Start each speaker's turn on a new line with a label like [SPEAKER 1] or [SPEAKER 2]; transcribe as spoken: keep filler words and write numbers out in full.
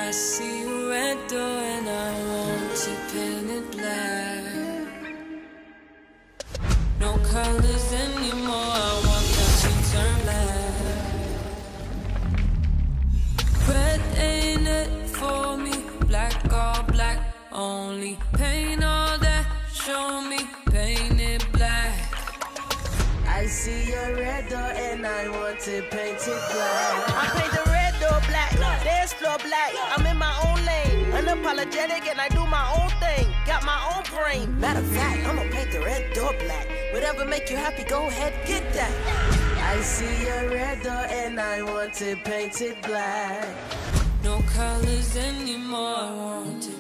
[SPEAKER 1] I see a red door and I want to paint it black. No colors anymore, I want that to turn black. Red ain't it for me, black all black only. Paint all that, show me, paint it black.
[SPEAKER 2] I see a red door and I want to paint it black.
[SPEAKER 3] I paint the red door black, dance floor black. I'm in my own lane, unapologetic, and I do my own thing. Got my own brain. Matter of fact, I'ma paint the red door black. Whatever make you happy, go ahead, get that.
[SPEAKER 2] I see a red door and I want to paint it black.
[SPEAKER 1] No colors anymore, I want to